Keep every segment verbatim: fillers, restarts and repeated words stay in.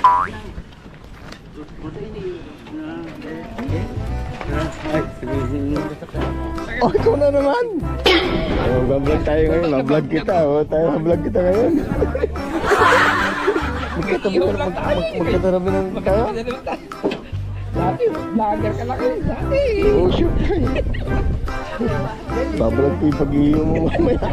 Oh, ikaw na naman. Oh, mag-vlog tayo ngayon. Mag-vlog kita. Oh, tayo mag-vlog kita ngayon. Magkatarabi ng tayo. Dati, vlogger ka lang eh. Dati. Oh, shoot kayo. Babalag ko yung pag-iyo mo mamaya.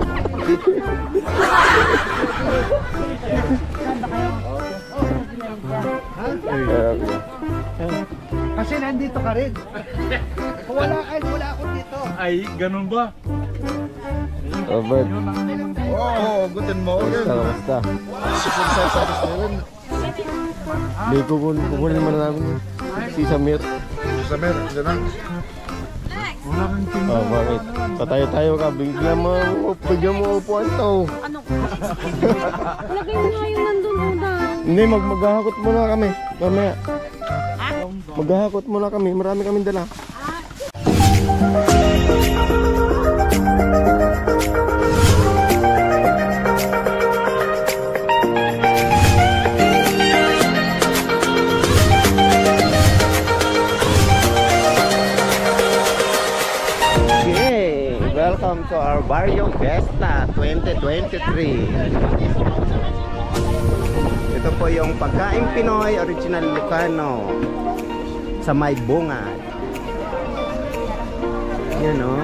Kasi nandito ka rin. Kung wala ay wala ako dito. Ay, ganun ba? Oh, Bert. Oh, guten morgen. Basta, basta. Hindi, kukunin mo na namin si Samir. Si Samir, dyan na. Wala kang tingin. Oh, bakit? Patayo-tayo ka. Bigyan mo, bigyan mo upuan to. Ano? Lagay mo nga yung nandun daw. Hindi, mag maghahakot muna kami. Mamaya. Maghahakot muna kami. Marami kaming dala. Okay, welcome to our Barrio Fiesta twenty twenty-three. Ito po yung pagkain Pinoy, original Ilocano sa may bungad. Yan o.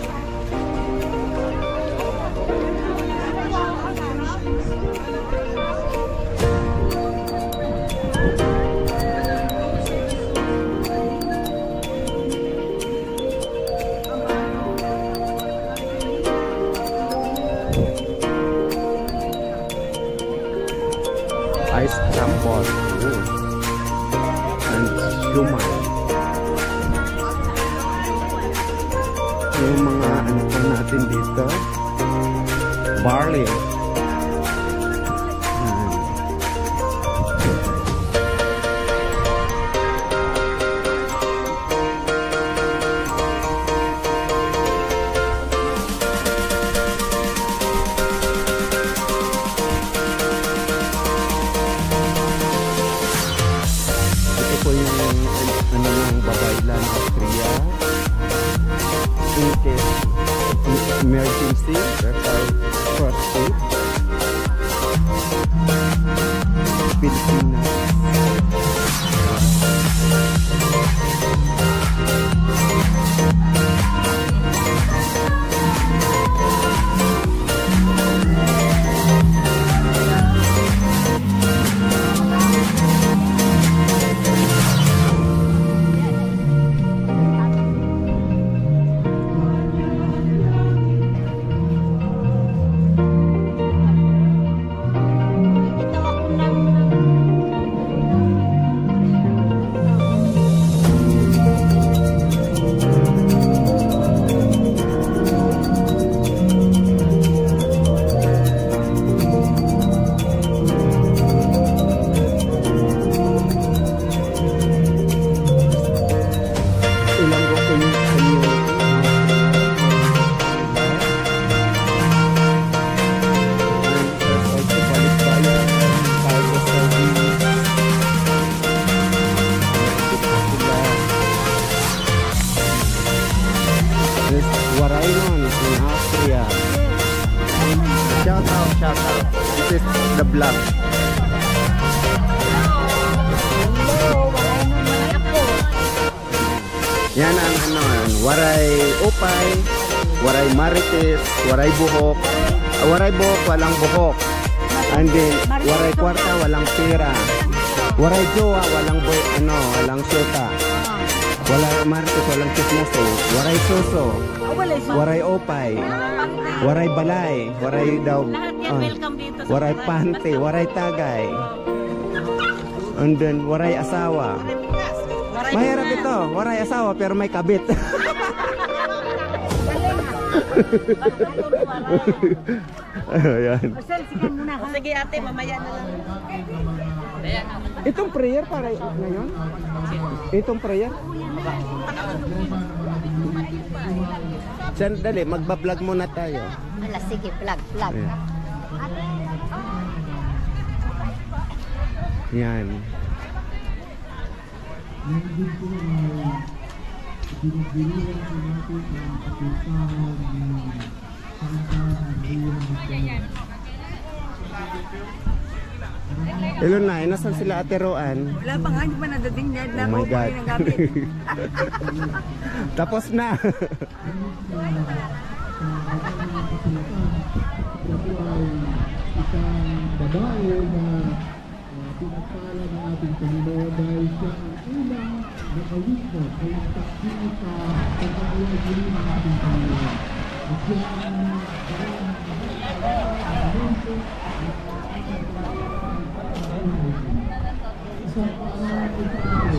Ice crumble and shumai. Yung mga ano pa natin dito, barley. Emergency, that's our first aid. Pilipinas. Shout out, shout out. This is the vlog. Yan ang ano, waray opay, waray marites, waray buhok. Uh, waray buhok, walang buhok. And then, waray kwarta, walang pera. Waray jowa, walang boy, ano, walang syota. Waray marites, walang chismoso. Waray suso. Waray opay. Waray balay. Waray daw. Uh, waray pante. Waray tagay. And then, waray asawa. Mahirap ito. Waray asawa pero may kabit. Ayan. Sige ate, mamaya na lang. Itong prayer para ngayon? Itong prayer? Sandali, magbablog muna tayo. Ala, sige, vlog, vlog. Yan. Hello na, nasan sila Ate Roan? Wala pa nga, hindi pa nadating niya. Oh my God. Ng gamit. Tapos na. Isang babae na uh, pinagpala ng ating Panginoon dahil siya ang unang nakawitness sa instruction sa pagkakayagin ng ating Panginoon. At siya ang isang paalala ito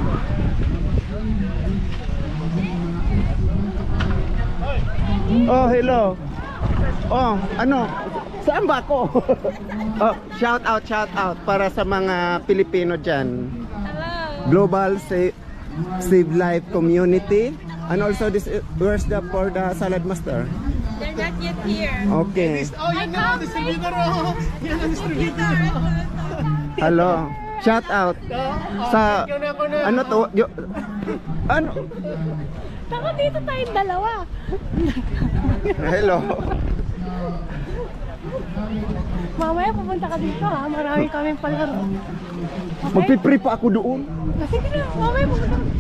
Oh, hello. Oh, ano? Saan ba ako? Oh, shout out, shout out para sa mga Pilipino dyan. Global Save, Save Life Community. And also this, where's the for the salad master? They're not yet here. Okay. Oh, yan na, distributor oh. Yan ang distributor. Hello. Shout out sa ano to? Yo, ano? Taka dito tayong dalawa. Hello. Mamaya pupunta ka dito ha. Marami kaming palaro. Okay? Magpipre pa ako doon. Sige na, mamaya pupunta ka.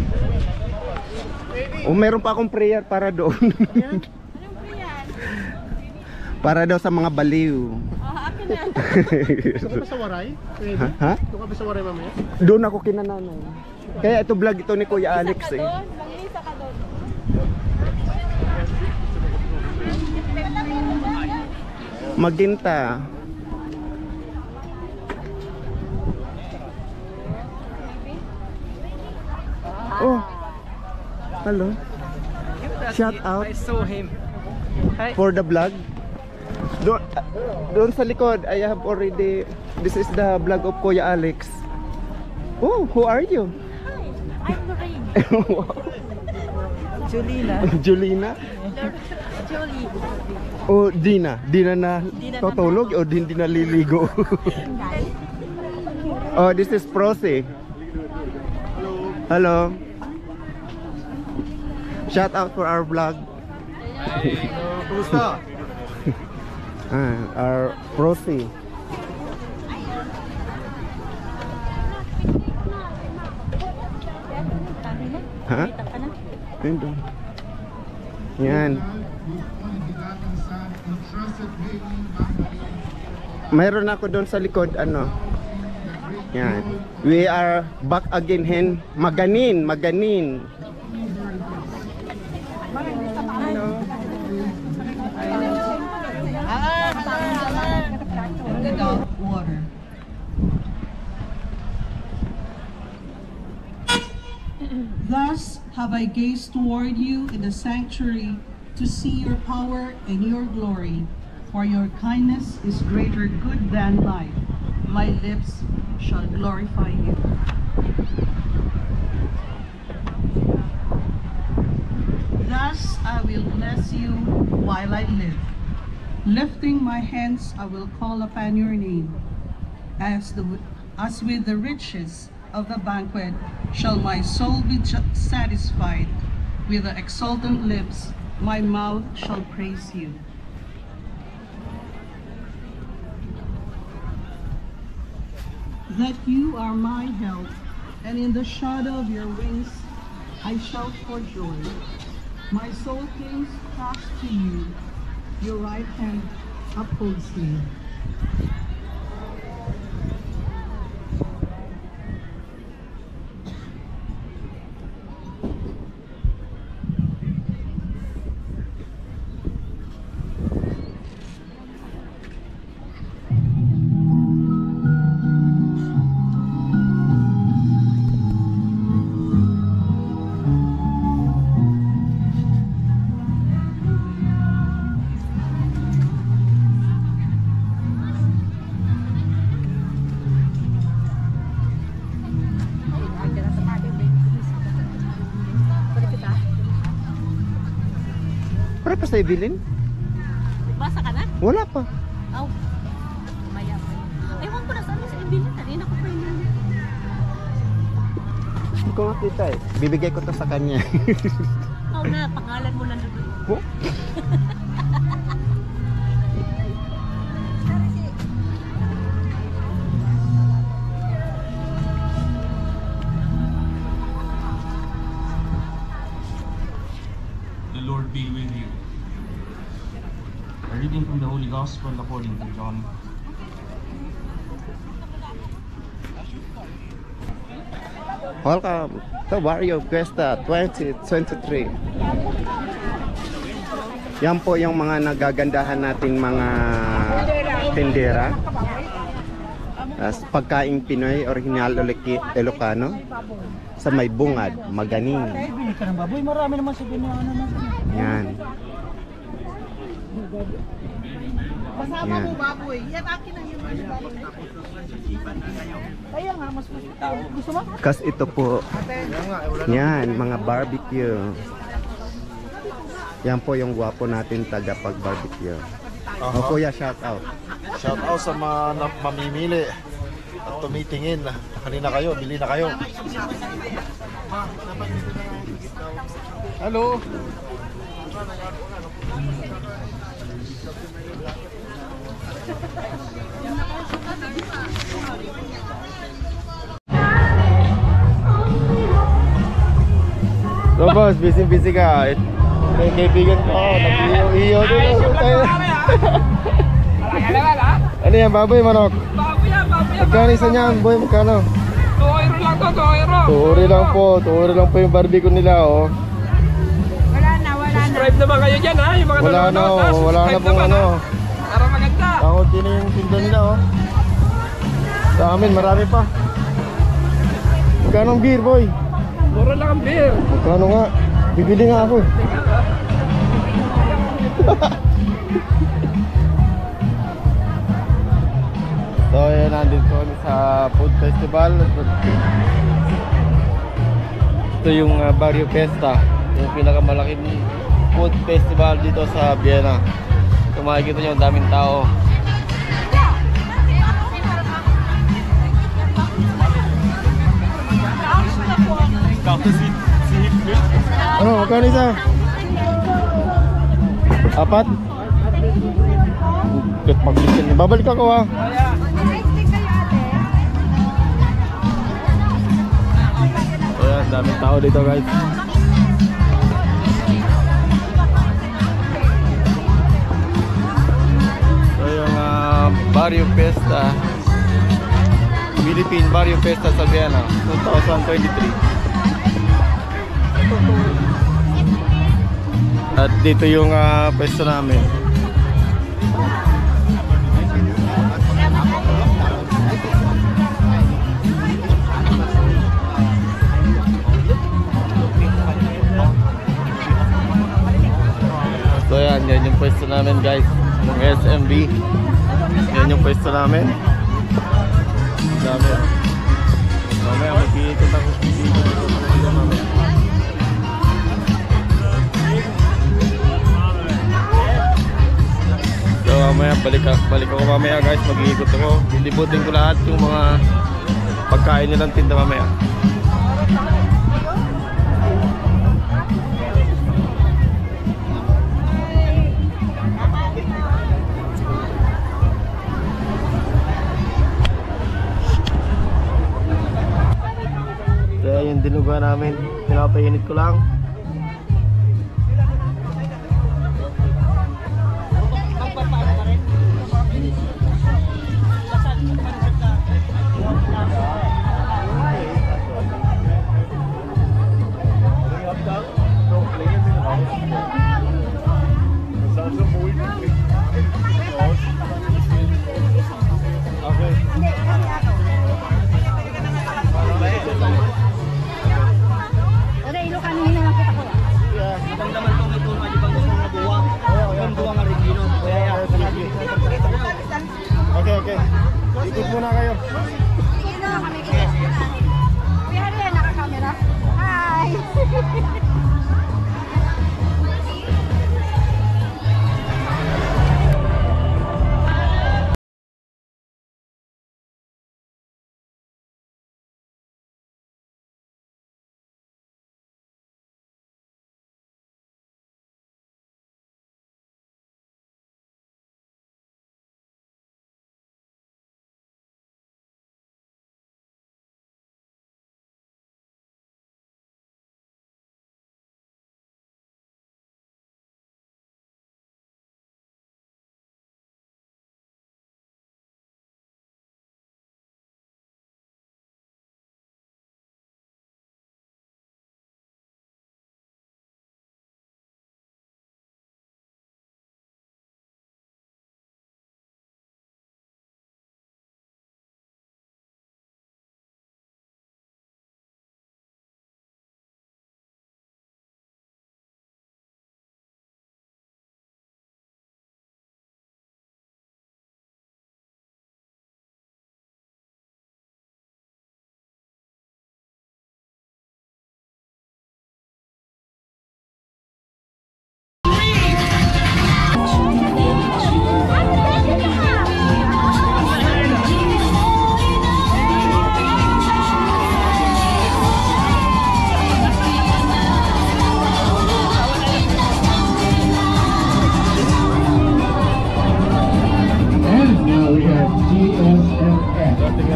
O meron pa akong prayer para doon. Anong prayer? Para daw sa mga baliw. Oh, akin na. Gusto ka ba sa waray? Ready? Ha? Ha? Gusto ka ba sa waray mamaya? Doon ako kinananay. Kaya ito vlog ito ni Kuya Alex Isa ka eh. doon. Manglisa ka doon. Maginta. Oh. Hello. Shout out. I saw him. Hi. For the vlog. Doon, doon sa likod, I have already, this is the vlog of Kuya Alex. Oh, who are you? Hi, I'm Lorraine. Julina. Julina? Jolie. O Dina? Dina na tutulog o din di naliligo? Oh, this is Prosy. Hello. Shout out for our vlog. Kumusta? Ah, our Prosy. Ha? Ito. Yan. Mayroon ako doon sa likod, ano. Yan. We are back again, hen. Maganin, maganin. Water. Thus have I gazed toward you in the sanctuary to see your power and your glory, for your kindness is greater good than life. My lips shall glorify you. Thus I will bless you while I live. Lifting my hands, I will call upon your name. As, the, as with the riches of the banquet shall my soul be satisfied. With the exultant lips, my mouth shall praise you. That you are my help, and in the shadow of your wings I shout for joy. My soul clings fast to you. Your right hand upholds me. Para pa sa Evelyn? Basa ka na? Wala pa. Aw. Maya pa yun. Ewan ko na saan sa Evelyn. Kanina ko pa yun. ko makita eh. Bibigay ko to sa kanya. Oo na, pangalan mo lang doon. Oh? The Lord be with you. A reading from the Holy Gospel according to John. Welcome to Barrio Fiesta twenty twenty-three. Yan po yung mga nagagandahan nating mga tindera. As pagkaing Pinoy, original Oleki, Ilocano. Sa may bungad, maganing. Bili ka ng baboy, marami naman sa ganyan ano na. Yan. Kasama Yan. mo baboy. Yan akin ang yung baboy. Kaya nga, mas mas gusto mo? Kas ito po. Yan, mga barbecue. Yan po yung gwapo natin taga pag barbecue. O kuya, shout out. Shout out sa mga na- mamimili at tumitingin. Nakali na kayo, bili na kayo. Hello. So boss, busy-busy ka. May kaibigan ko, nag-iyo-iyo din. Ano yan, baboy, manok? Baboy yan, baboy yan. Magkano isa niyan, boy? Magkano? two euro lang to, two euro. Tuuri lang po, tuuri lang po yung barbecue nila, oh. Subscribe naman kayo dyan ha, yung mga Wala na, nanonood, ha? oh, wala na Subscribe pong naman, ano. ha? Para maganda. Kakunti na yung tinda nila, oh. Sa amin, marami pa. Magkano ang beer, boy? Mura lang ang beer. Magkano nga? Bibili nga ako. So, yun, nandito kami sa food festival. Ito yung uh, Barrio Fiesta, yung pinakamalaking food festival dito sa Vienna. Kung makikita nyo, ang daming tao. Ano, magkano isa? Apat? Good pag-listen. Babalik ako ha. Ayan, daming tao dito guys. So yung uh, Barrio Fiesta, Philippine Barrio Fiesta sa Vienna twenty twenty-three. At dito yung uh, pwesto namin. So yan, yan yung pwesto namin guys, yung S M B. Yan yung pwesto namin. Dami. Mamaya mag-iikot ako. Mag-iikot ako. So mamaya balik, balik ako mamaya guys, mag-iikot ako. Lilibutin ko lahat yung mga pagkain nilang tinda mamaya. Kaya yung dinuga namin, pinapainit ko lang. Ora, Ilocano na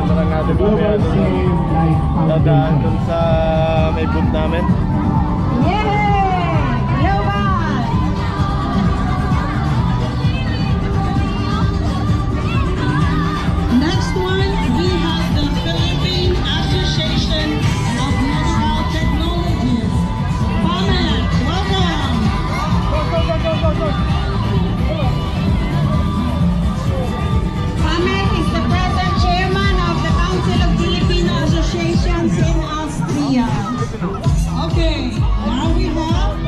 Kasama lang natin mamaya Global doon. Save Life Dadaan Foundation. doon sa may booth namin. Yay! Global! Next one, we have the Philippine Association of Medical Technologies. Pamet, welcome! Pamet is the present chairman of the Council of Filipino Associations in Austria. Okay, now we have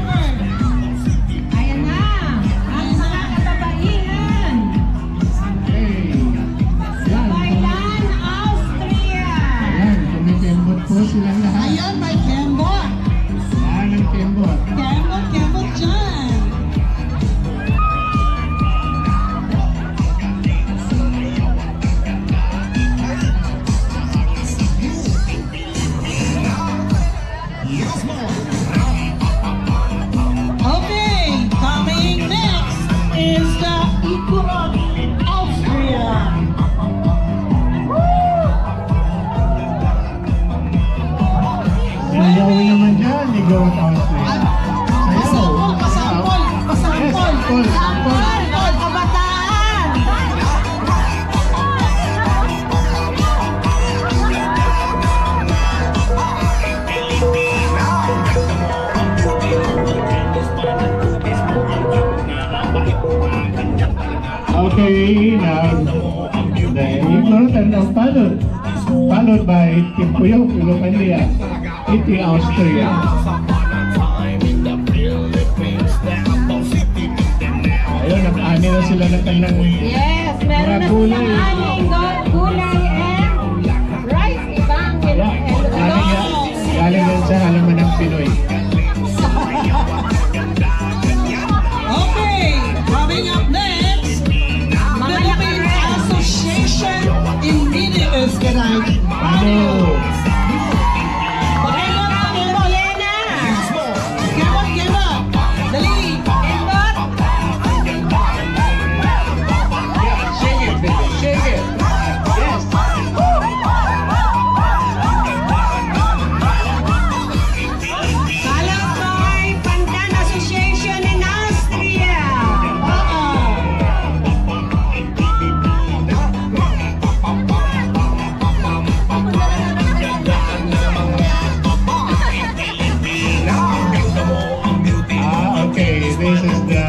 ayan na, ang mga kababaihan. Hey, yan, Bailan, Austria. yan, kumikembot po silang lahat. Ayun, may kembot. Yan ang kembot. Kembot, kembot dyan. Okay, coming next is the Equinox Austria. Sayawin naman dyan, ligaw at Austria. Sayaw. Pasampol, pasampol, pasampol. Yes, sampol, sampol. Sampol, kabataan. Okay, now the important of followed, followed by Timpuyo, Pilopandia, Iti, Austria. Ayun, nag-ani na sila ng kanilang Yes, meron na gulay. silang aning go- gulay and rice, ibang and, Yeah, and galing yan, long. galing yan sa halaman ng Pinoy. Okay, coming up next, Philippine Association in Media Österreich. Ano? Pakemot, pakemot. Kemot, kemot. Dali. Kemot. Shake it, baby, shake it. Yes. Kalapay Pandan Association in Austria. Ah, okay, this is the P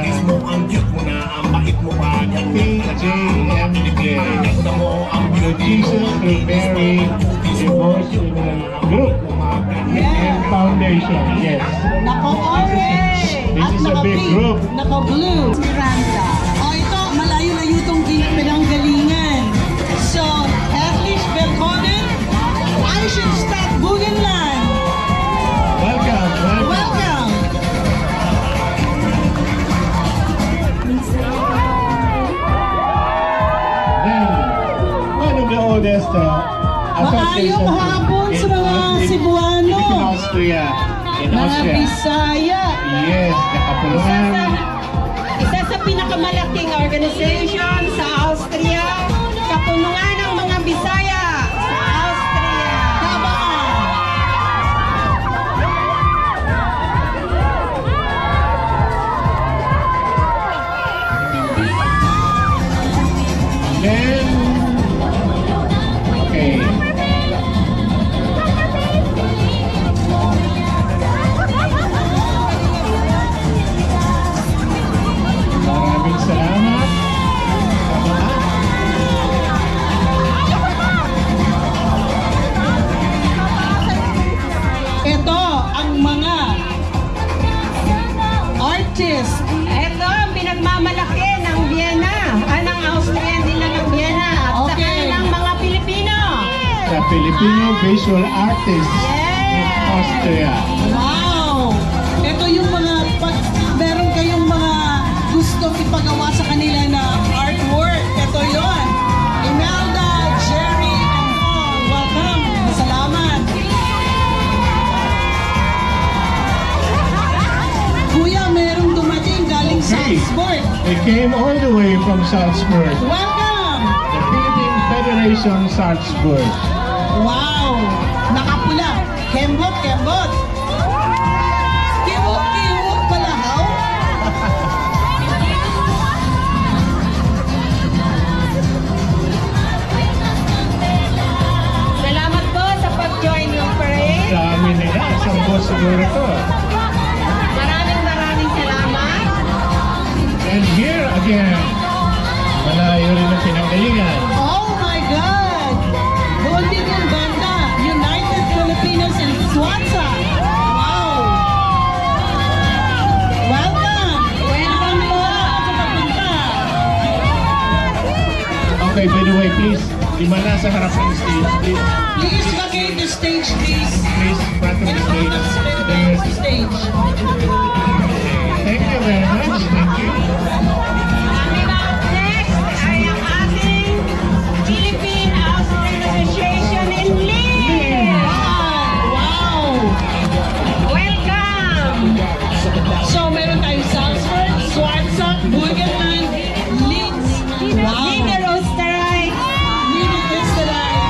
J M J, the Jesus through Mary Devotional Group and Foundation, yes. Naka-orange. This At is a big naka-pink. group. Naka-blue. Miranda. O ito, malayo-layo itong pinanggalingan. So, herzlich willkommen. Eisenstadt Burgenland. Welcome, welcome. Welcome. Then, one of the oldest uh, associations Maayong hapon sa mga in- Cebuano. in Austria, in Mga Austria. Bisaya. Yes, nakapulungan. Isa sa pinakamalaking organization sa Austria, kapunungan ng mga Bisaya sa Austria. Tabaan. Then, okay. Maraming salamat. Ito ang mga artist. Ito ang pinagmamalaki ng Vienna. Anong Austrian nila ng Vienna. At saka ng mga Pilipino. The Filipino visual artists in Yes! Austria. Wow! Ito yung mga, pag meron kayong mga gusto ipagawa sa kanila na artwork. Ito yon. Imelda, Jerry, and Paul. Welcome. Salamat. Kuya, merong dumating galing Salzburg. They came all the way from Salzburg. Welcome! The Philippine Federation Association Salzburg. Wow! Nakapula. Kembot, kembot. Kiwok, kiwok pala, how? Salamat po sa pag-join ng parade. Sa amin nila, isang boss siguro to. Maraming maraming salamat. And here again, malayo rin ang pinanggalingan. Oh my God! Doon din yung banda. United Filipinos and Swanza. Wow! Welcome! Welcome po sa papunta. Okay, by the way, please, lima na sa harap ng stage, please. Please vacate the stage, please. Please, front of In the front stage. of There's, the stage. thank you very much. Thank you. Coming up next ay ang ating Philippine Austrian Association in Lille. Wow! Welcome! So, meron tayong Salzburg, Swanza, Burgenland, Linz. Wow! Wiener Österreich. Wiener Österreich.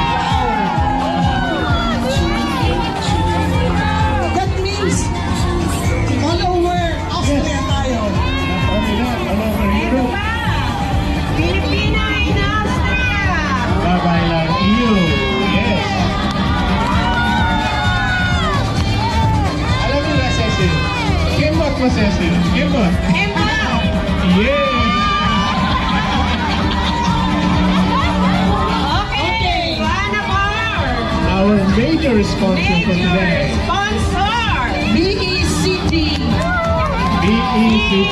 Wow! That means all over Austria tayo. Not only that, all over Europe. Filipina in Austria. Bye-bye lang E U. Yes. Alam mo na, Cecil. Kimbot mo, Cecil. Kimbot. Emma. Yes. Okay. One of our Our major sponsor for major today. sponsor. B E C T. B E C T.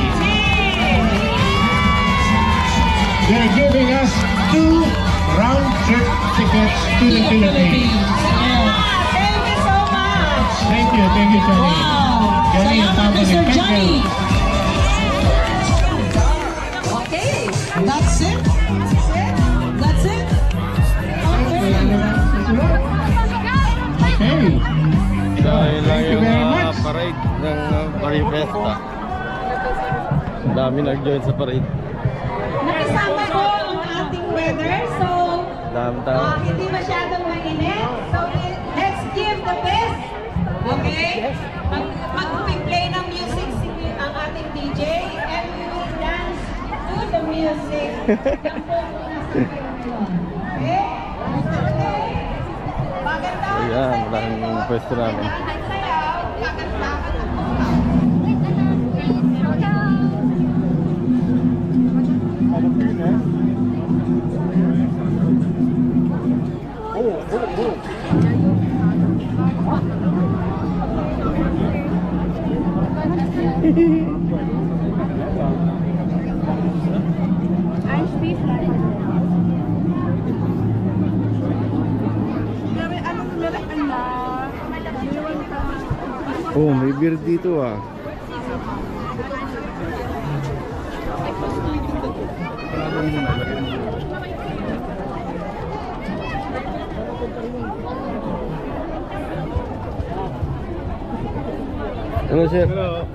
They're giving us two round-trip tickets to the Philippines. Yeah. Thank you so much. Thank you, thank you, Johnny. Wow! Johnny, Salamat, tama Mister din. Thank Johnny. you. Okay. That's it? That's it? Okay. Okay. So, Dahil lang thank you yung very uh, much. parade ng uh, Barifesta. Dami nag-join sa parade. Nakasama po ang ating weather. So, Dami tao. uh, hindi masyadong mainit. So, i- let's give the best. Okay? Mag Mag-play ng music si ang ating D J and we will dance to the music. Yan po muna sa ngayon. Okay? Okay? Maganda. Ayan, maraming pwesto namin. Ang sayaw, kakantakan ang mga. Oh, may beer dito ah. Hello, sir. Hello.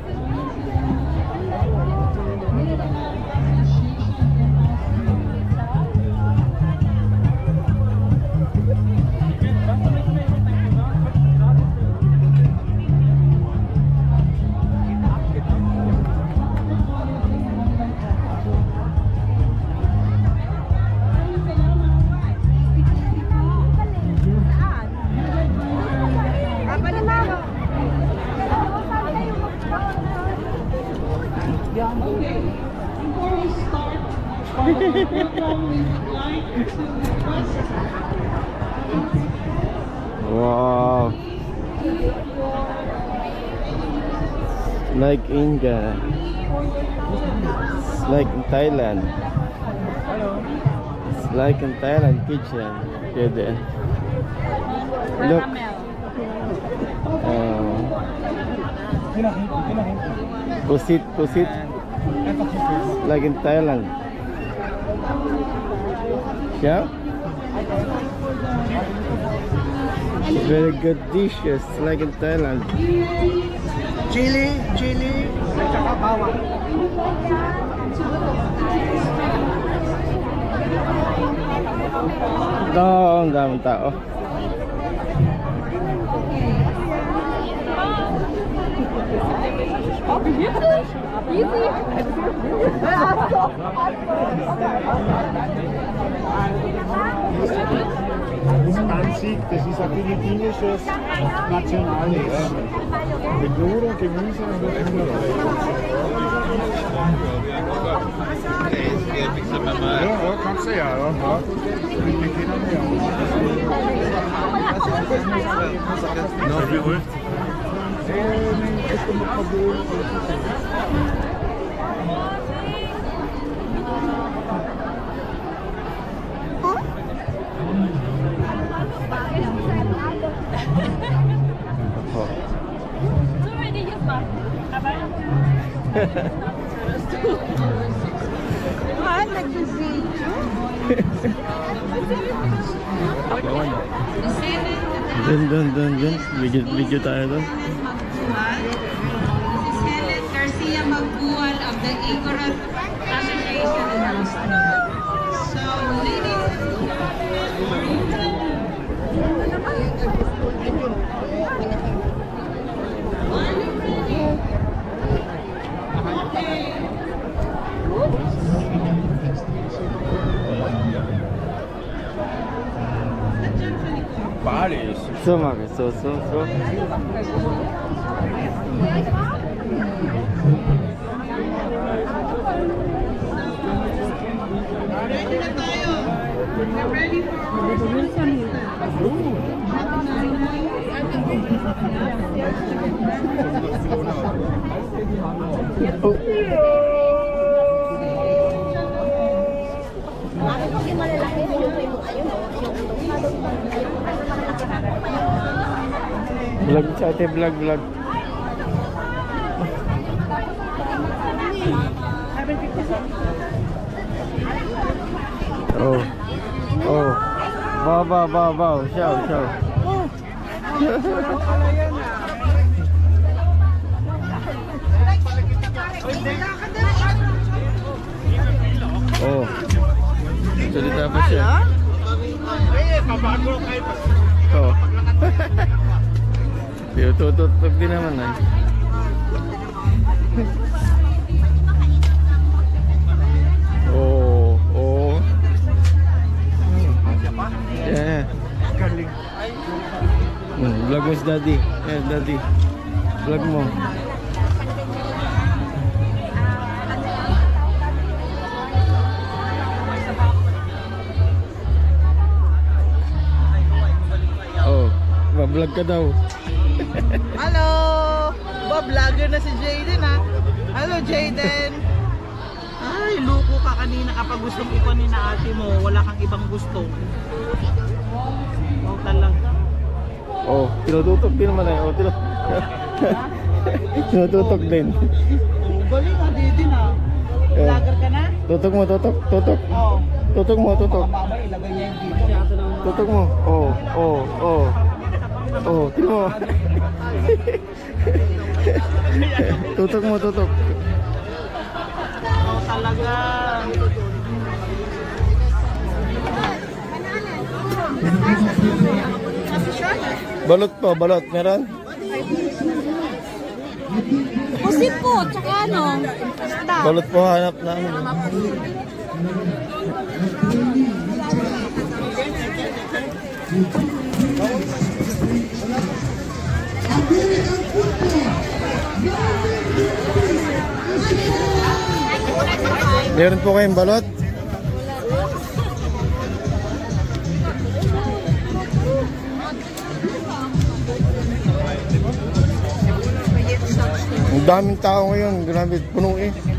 Okay. Before we start our program, we would like to request Wow. Like India. It's like in Thailand. It's like in Thailand kitchen. Pwede. Look. Uh, pusit, pusit. Like in Thailand. Yeah? Very good dishes like in Thailand. Chili, chili, at saka bawang. Ito, ang daming tao. Stansig, das ist ein philippinisches Nationalessen. Mit Nudeln und Gemüse und noch andere. Ja, ja, kannst du ja, ja. ja. Mit den Kindern ja. Noch wie hoch? Dun dun dun dun. Video, video tayo doon. Missus Helen Garcia Magbual of the Igorot Association announcement. So, ladies Paris. So, Marcus, so, so, so. Ready na tayo. We're ready for our Vlog sa ate, vlog, vlog. Oh. Oh. Bow, bow, bow, bow. Show, show. Oh. Salita pa siya. Oh. Pero tututok din naman ay. Oh, oh. Yeah. Hmm, vlog mo si Daddy. Eh, Daddy. Vlog mo. Oh, ma-vlog ka daw. Hello! Ba, vlogger na si Jayden ha? Hello Jayden! Ay, luko ka kanina kapag gustong ipanin na ate mo, wala kang ibang gusto. Oh, talaga. Oh, tinututok din naman eh. Oh, tinu tinututok din. Oh, galing ha, Didi na. Vlogger ka na? Tutok mo, tutok, tutok. Oo. Tutok mo, tutok. Mama, ilagay niya yung dito. Tutok mo. Oh, oh, oh. Oh, tino mo. Tutok mo, tutok. Oh, talaga. Balot po, balot. Meron? Pusit po, tsaka ano? Balot po, hanap namin. Meron po kayong balot? Ang daming tao ngayon, grabe, puno eh.